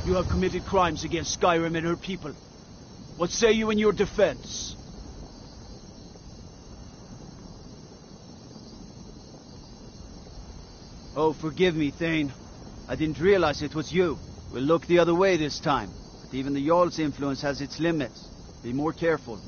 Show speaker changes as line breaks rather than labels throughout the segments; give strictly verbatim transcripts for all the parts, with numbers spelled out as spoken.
You have committed crimes against Skyrim and her people. What say you in your defense? Oh, forgive me, Thane. I didn't realize it was you. We'll look the other way this time. But even the Jarl's influence has its limits. Be more careful.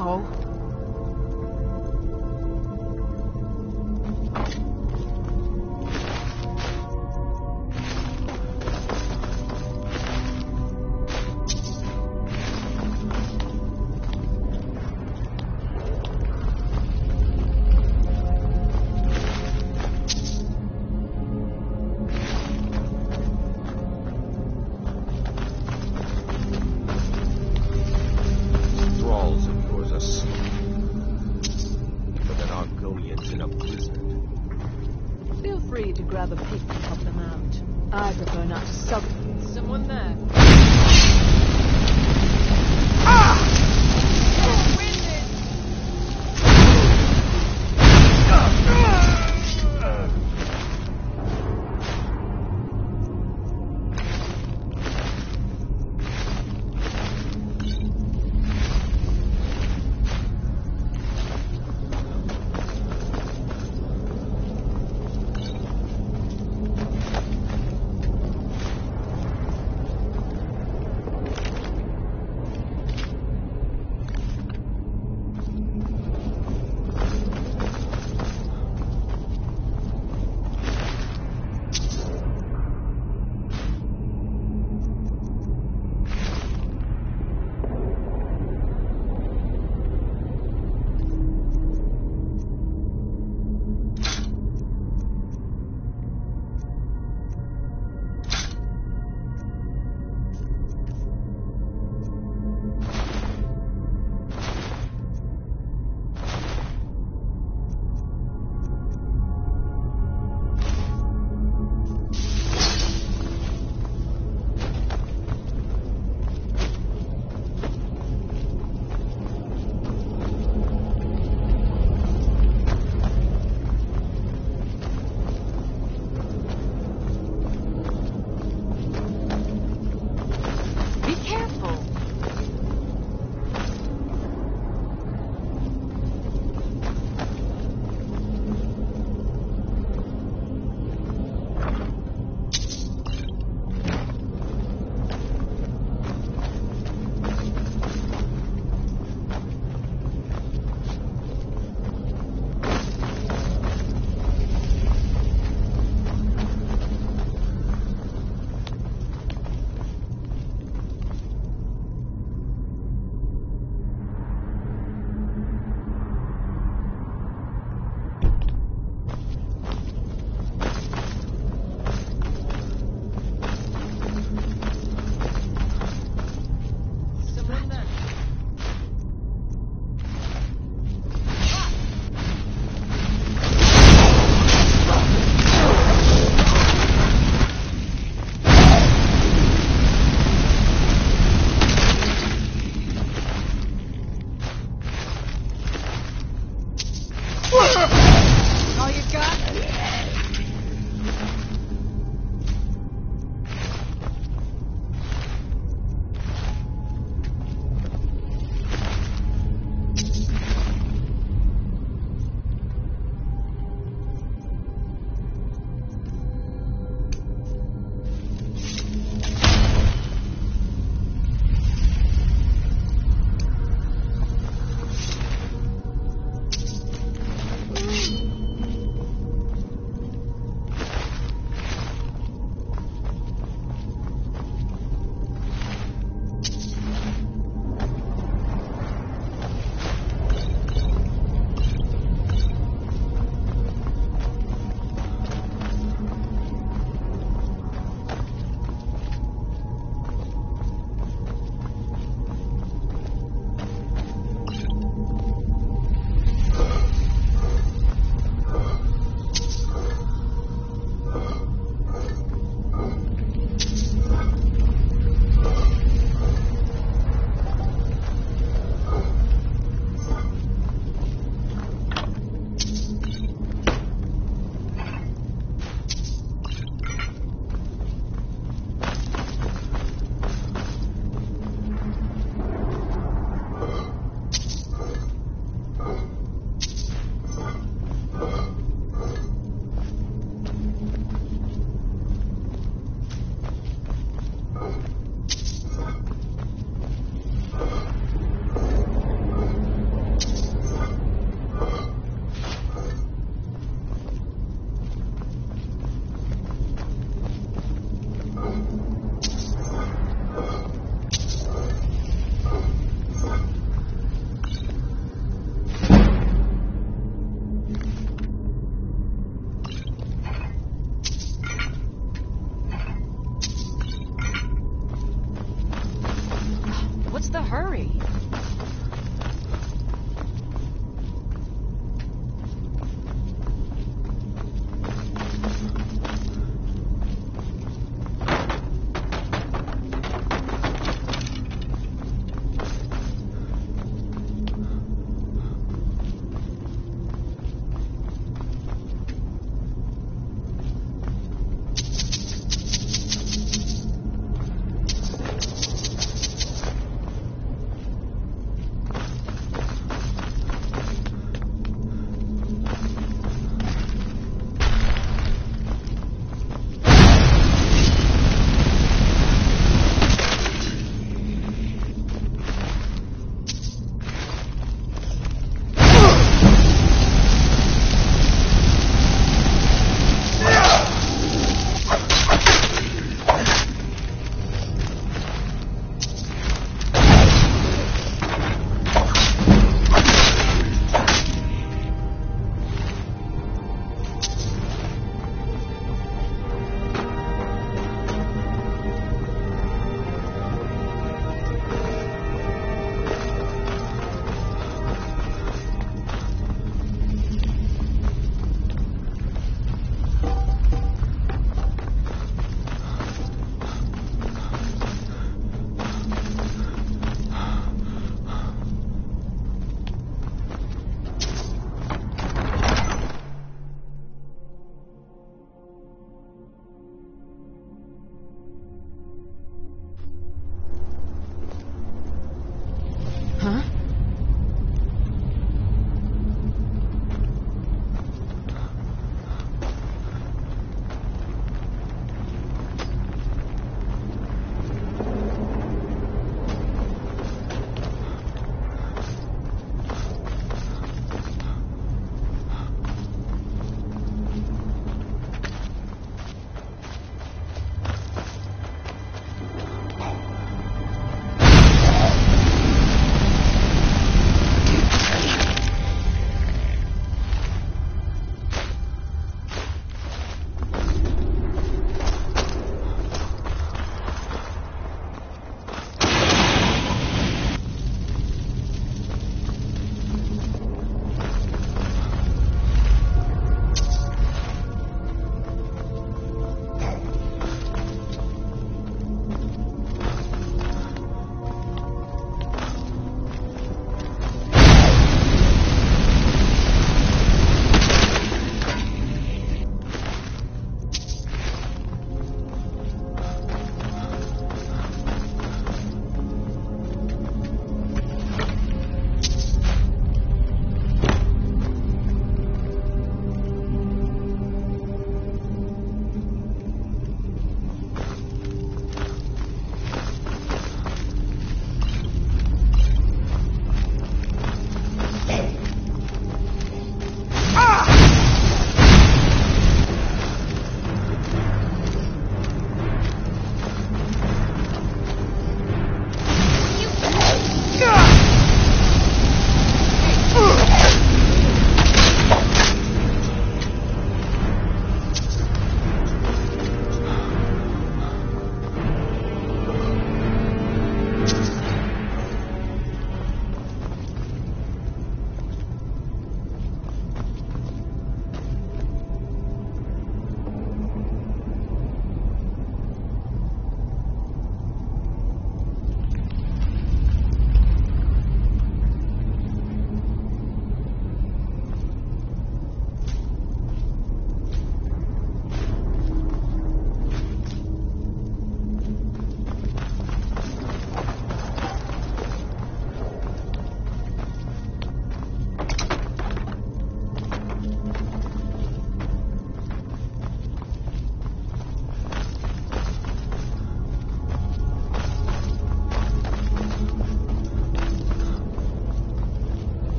Ow.
Grab a pick and help them out. I prefer not to sub. Someone there. Ah!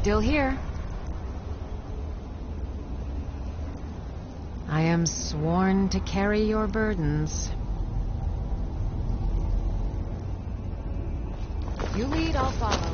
still here. I am sworn to carry your burdens. You lead, I'll follow.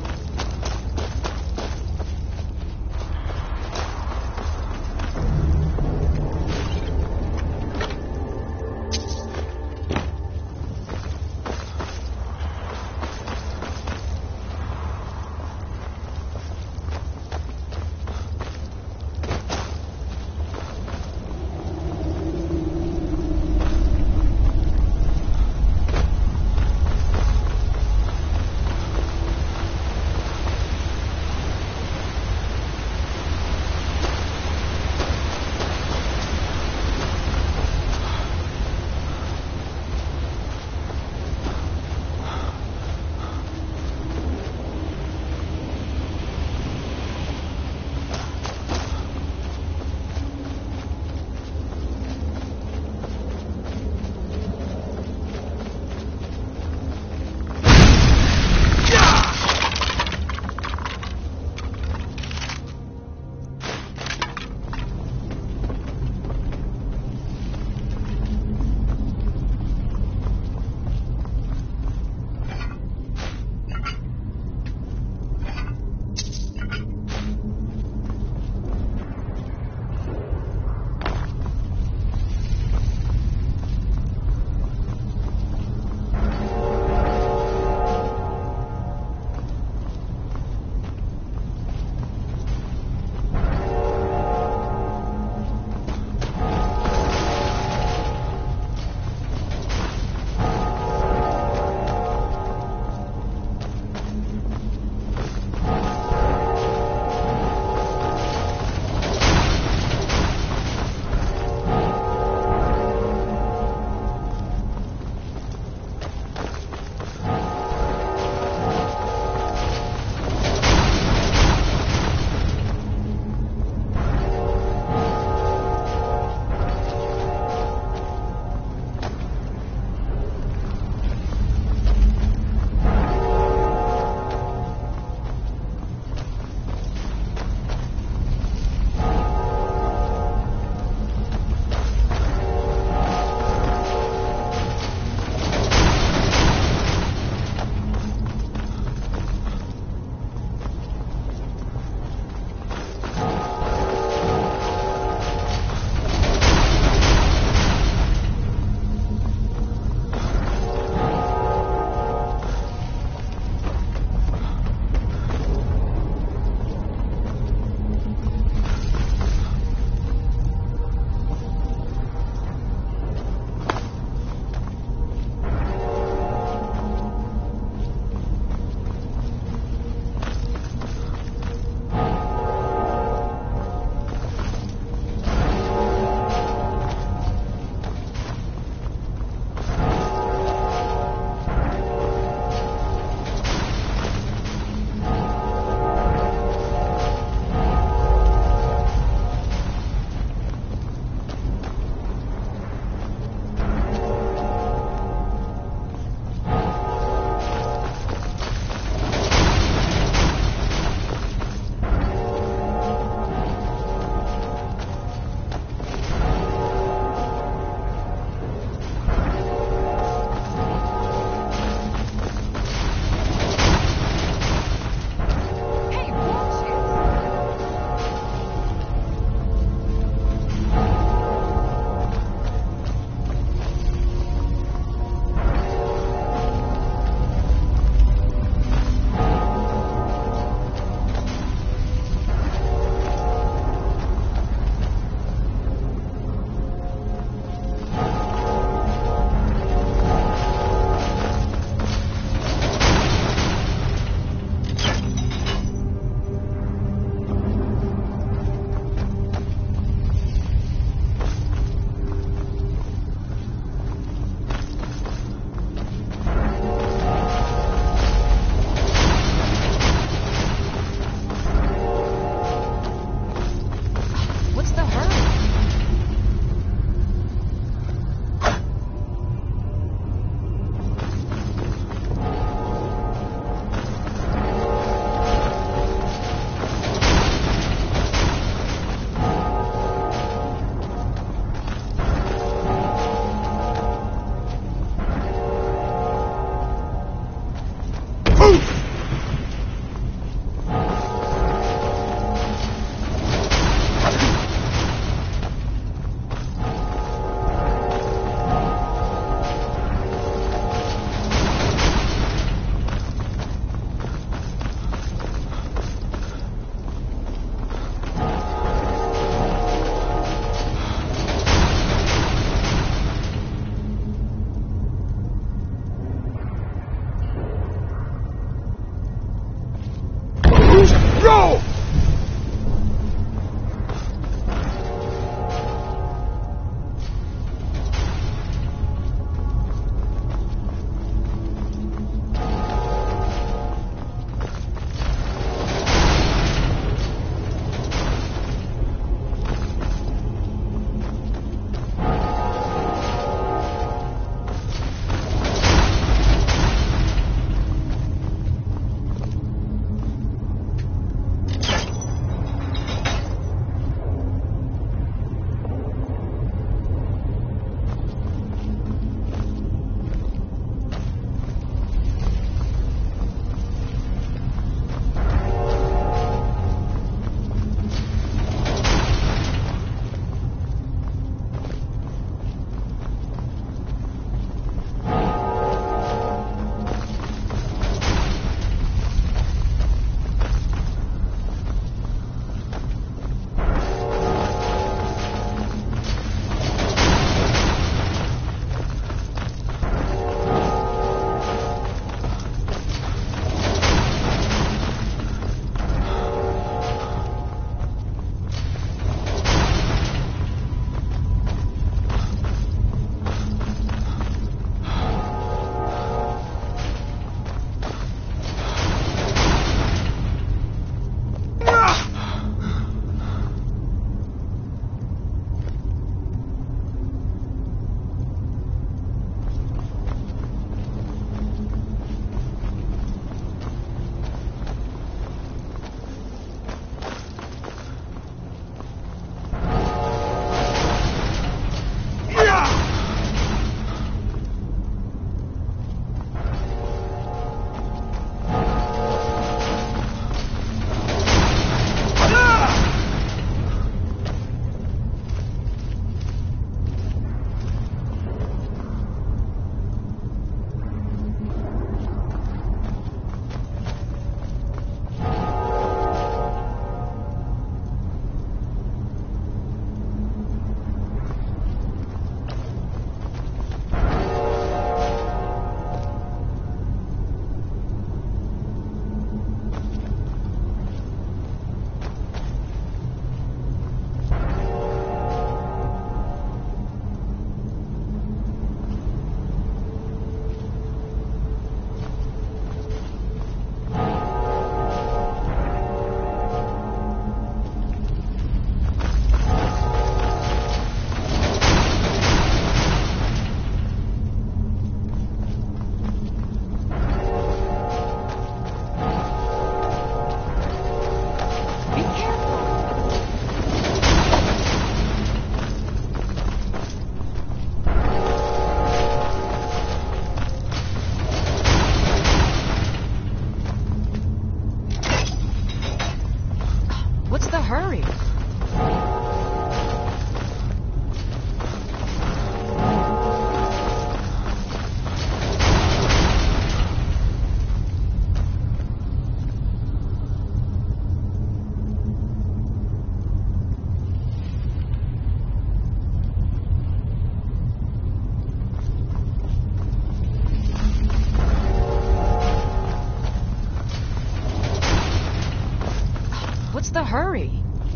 hurry?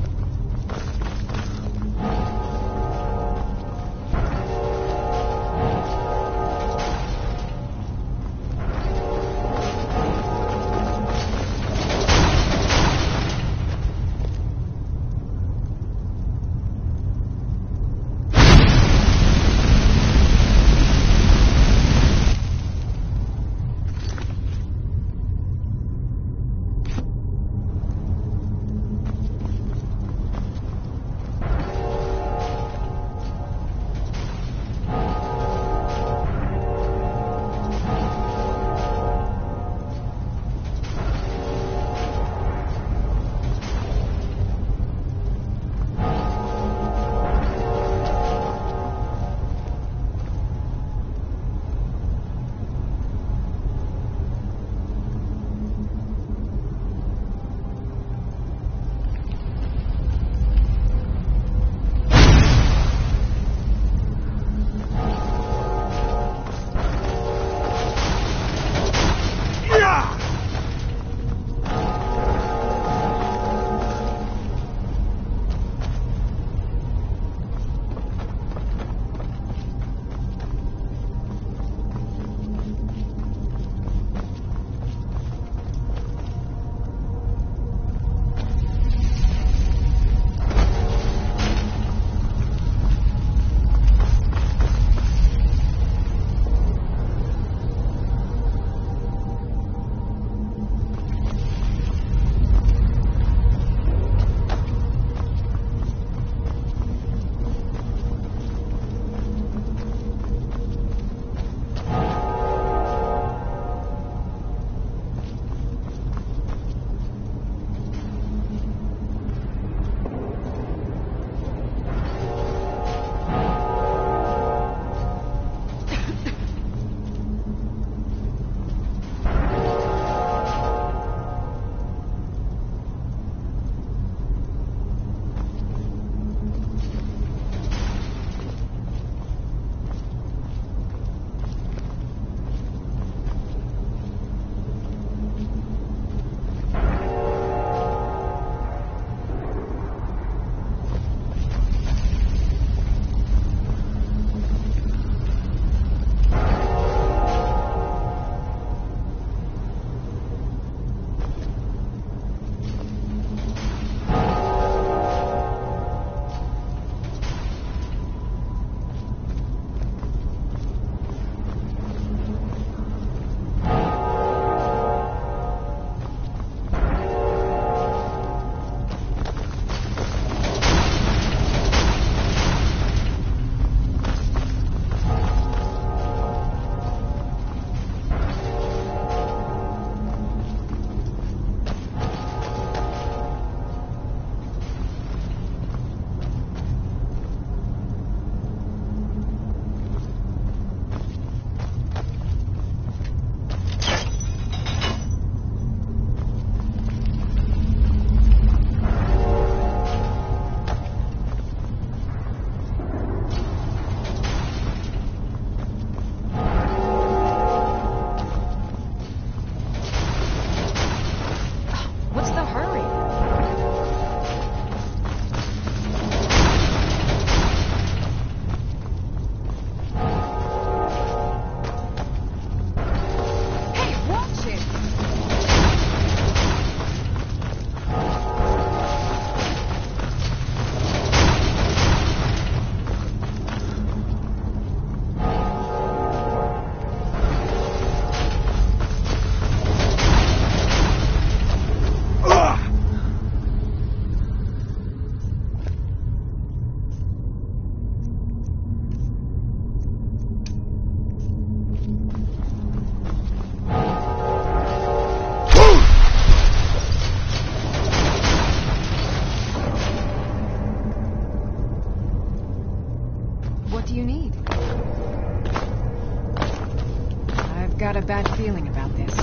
got a bad feeling about this.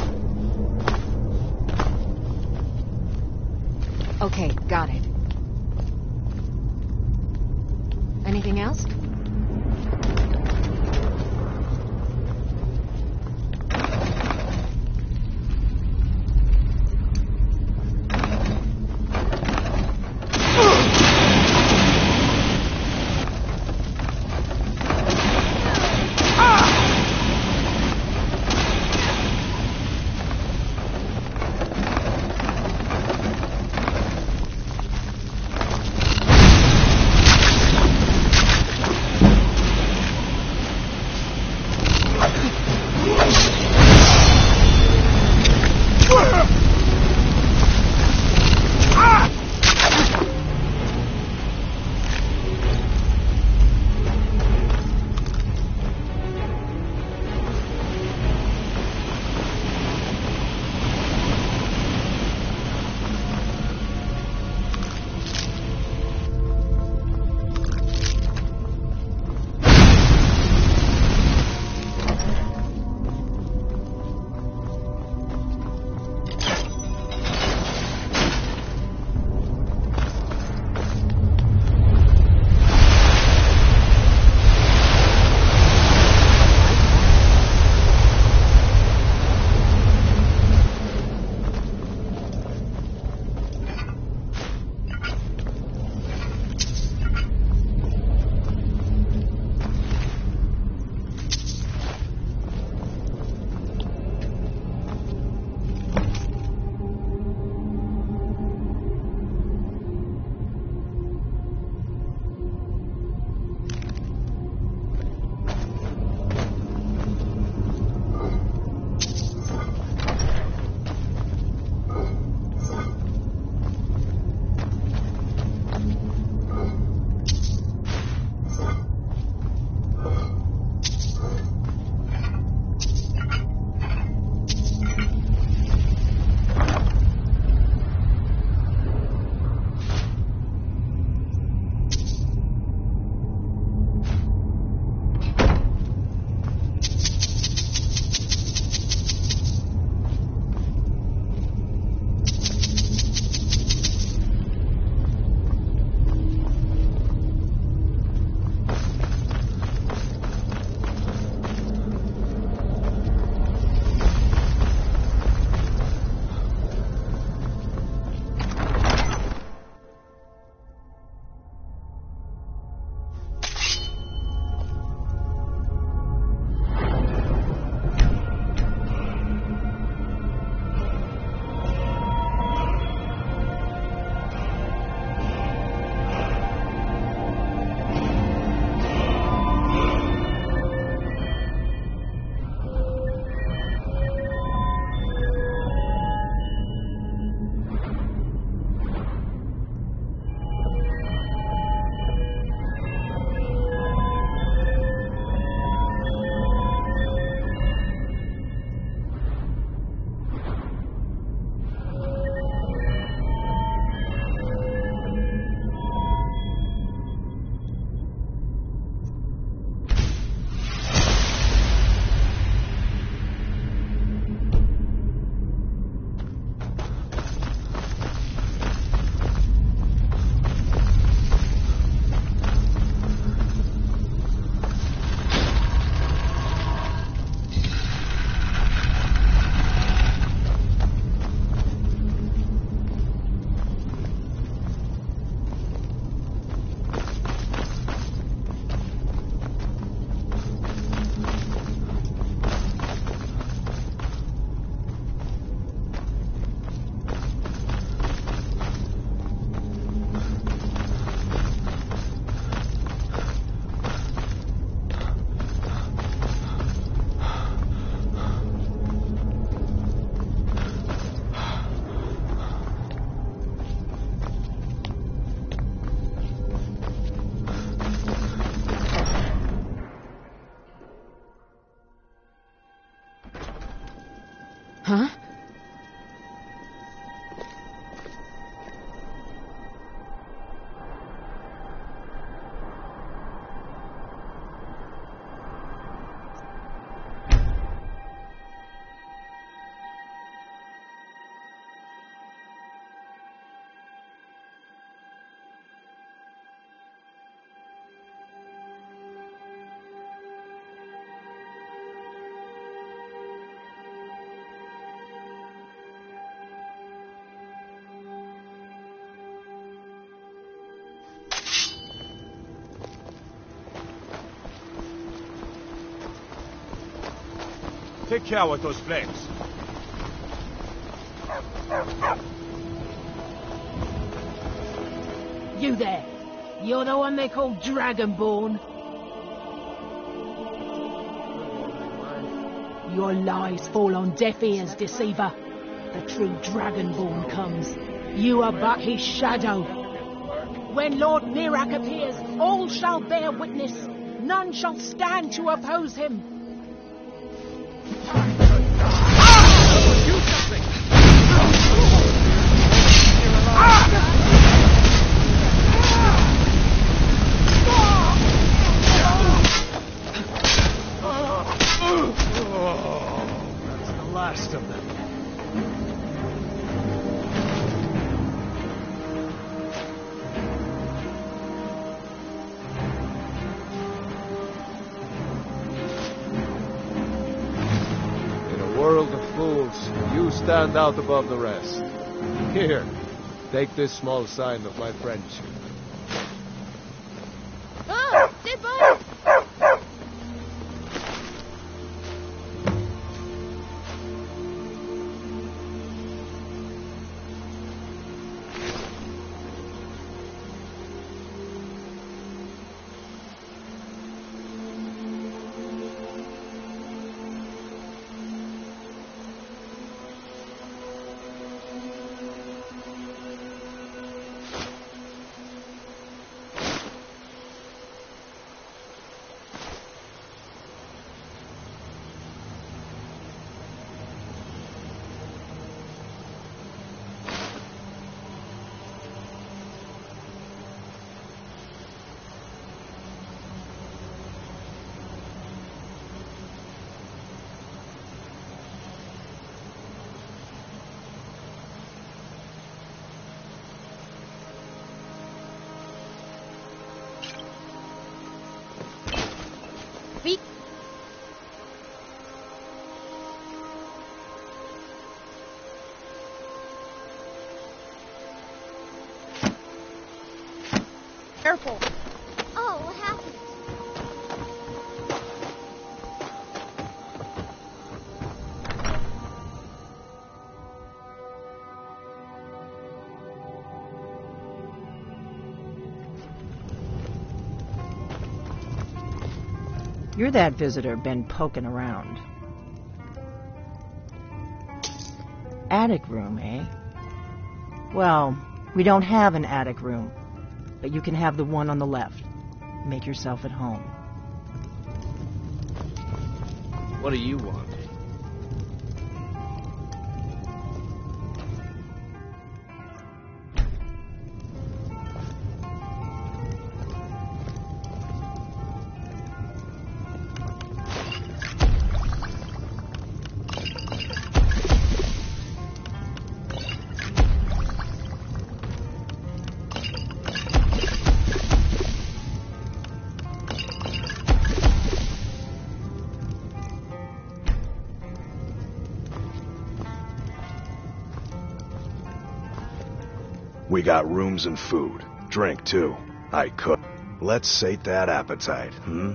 Okay, got it. Anything else? Huh?
Take care with those flames.
You there. You're the one they call Dragonborn. Your lies fall on deaf ears, deceiver. The true Dragonborn comes. You are but his shadow. When Lord Mirak appears, all shall bear witness. None shall stand to oppose him.
Last of them.
In a world of fools, you stand out above the rest. Here, take this small sign of my friendship.
Oh, dead body! Be careful.
Oh, what happened?
You're that visitor been poking around. Attic room, eh? Well, we don't have an attic room, but you can have the one on the left. Make yourself at home.
What do you want?
We got rooms and food. Drink, too. I cook. Let's sate that appetite, hmm?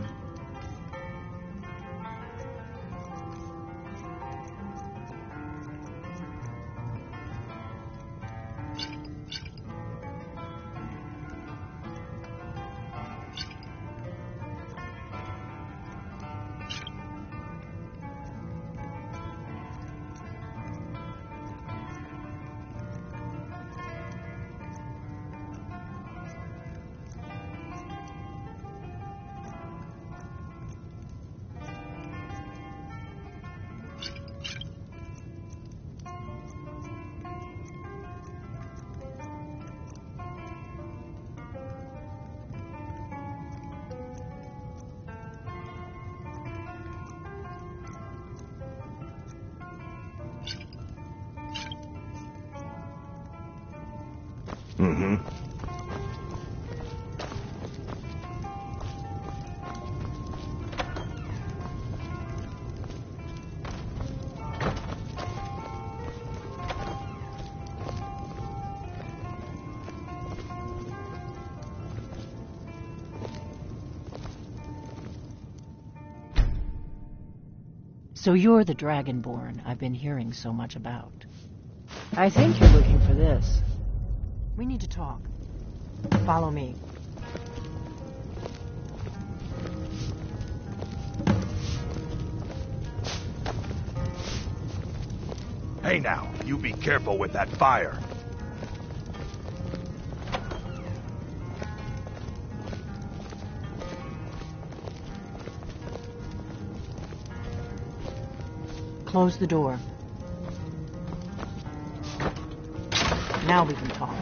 Mm-hmm.
So you're the Dragonborn I've been hearing so much about. I think you're looking for this. We need to talk. Follow me.
Hey now, you be careful with that fire.
Close the door. Now we can talk.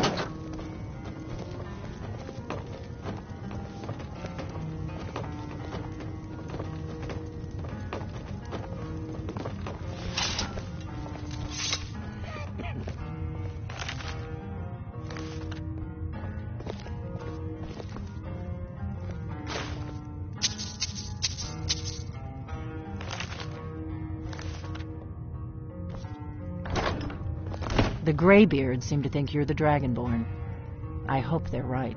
The Greybeards seem to think you're the Dragonborn. I hope they're right.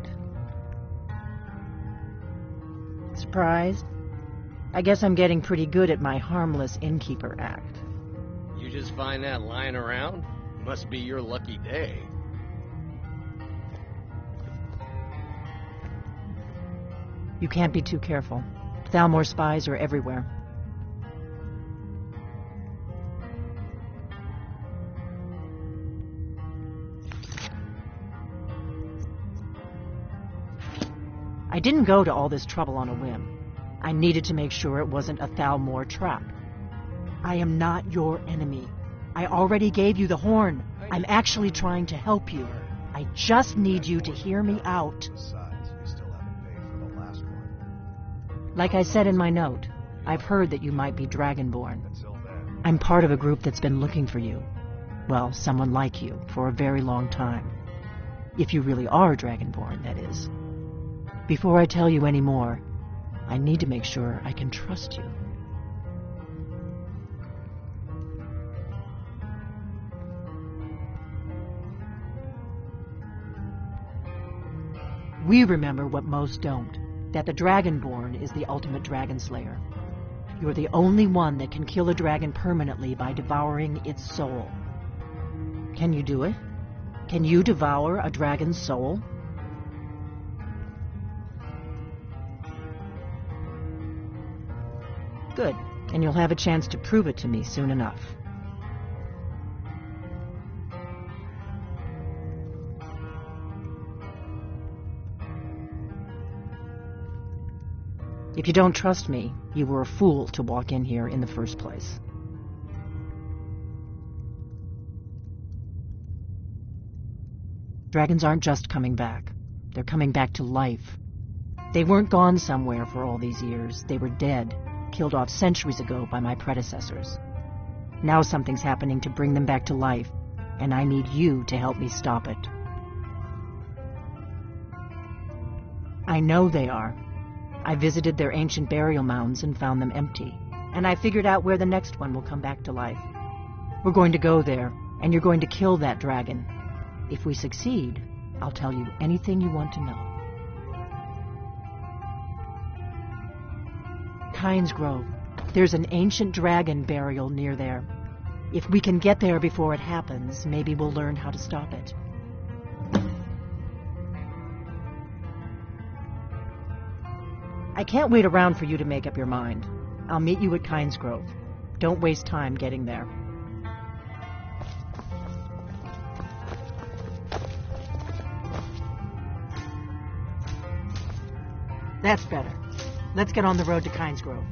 Surprised? I guess I'm getting pretty good at my harmless innkeeper act.
You just find that lying around? Must be your lucky day.
You can't be too careful. Thalmor spies are everywhere. I didn't go to all this trouble on a whim. I needed to make sure it wasn't a Thalmor trap. I am not your enemy. I already gave you the horn. I'm actually trying to help you. I just need you to hear me out.
Besides, you still haven't paid for the last one.
Like I said in my note, I've heard that you might be Dragonborn.
Until then,
I'm part of a group that's been looking for you. Well, someone like you, for a very long time. If you really are Dragonborn, that is. Before I tell you any more, I need to make sure I can trust you. We remember what most don't, that the Dragonborn is the ultimate dragon slayer. You're the only one that can kill a dragon permanently by devouring its soul. Can you do it? Can you devour a dragon's soul? Good, and you'll have a chance to prove it to me soon enough. If you don't trust me, you were a fool to walk in here in the first place. Dragons aren't just coming back. They're coming back to life. They weren't gone somewhere for all these years. They were dead, killed off centuries ago by my predecessors. Now something's happening to bring them back to life, and I need you to help me stop it. I know they are. I visited their ancient burial mounds and found them empty, and I figured out where the next one will come back to life. We're going to go there, and you're going to kill that dragon. If we succeed, I'll tell you anything you want to know. Kynesgrove. There's an ancient dragon burial near there. If we can get there before it happens, maybe we'll learn how to stop it. I can't wait around for you to make up your mind. I'll meet you at Kynesgrove. Don't waste time getting there. That's better. Let's get on the road to Kynesgrove.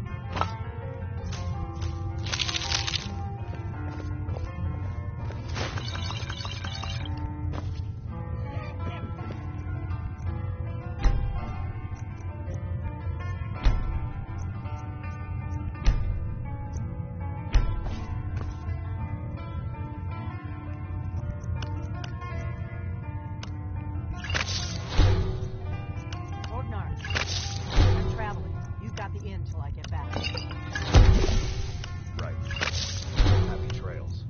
until I get back.
Right. Happy trails.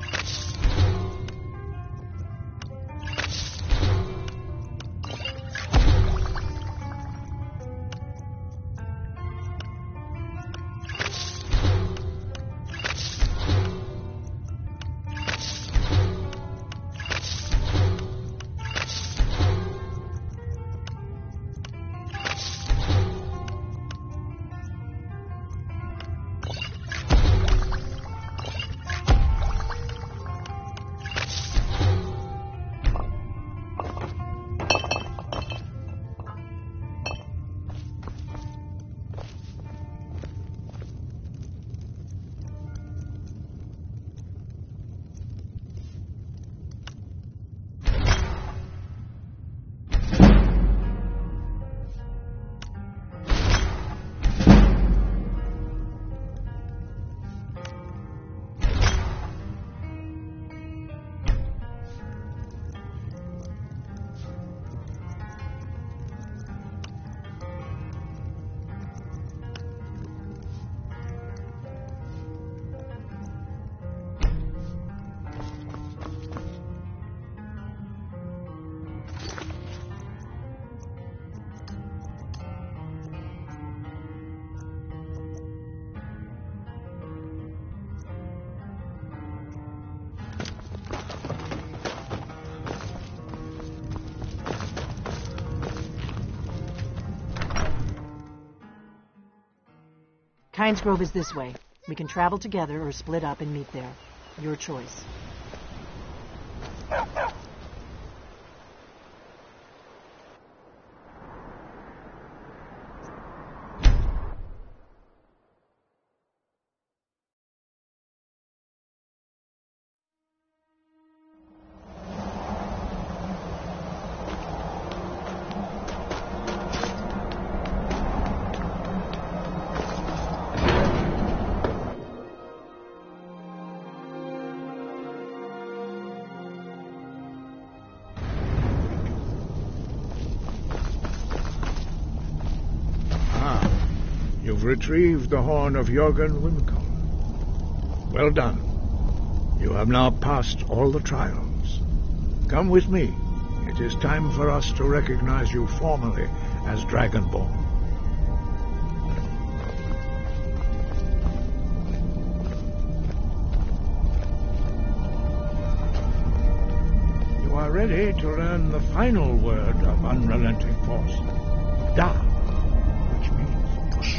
Kynes Grove is this way. We can travel together or split up and meet there. Your choice.
You've retrieved the horn of Jorgen Wimcom. Well done. You have now passed all the trials. Come with me. It is time for us to recognize you formally as Dragonborn. You are ready to learn the final word of Unrelenting Force. Da. Which means push.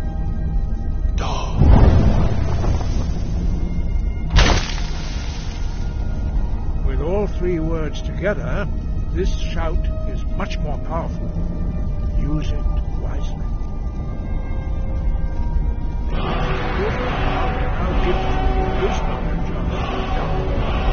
Da. With all three words together, this shout is much more powerful. Use it wisely. I'll give you this knowledge of Da.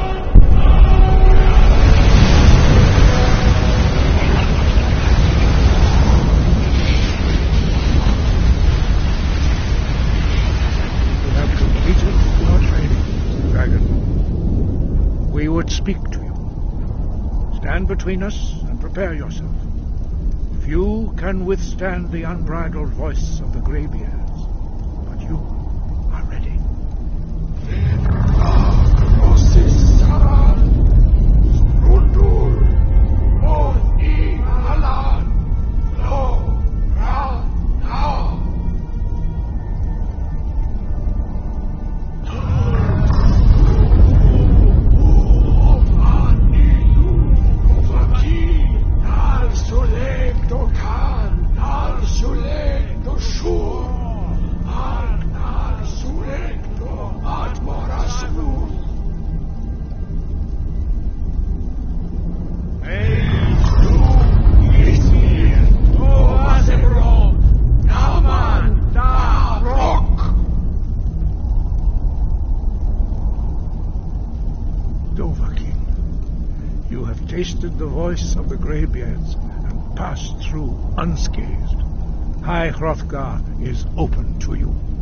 We would speak to you. Stand between us and prepare yourself. Few can withstand the unbridled voice of the Greybeards, but you are ready. Tasted the voice of the Greybeards and passed through unscathed. High Hrothgar is open to you.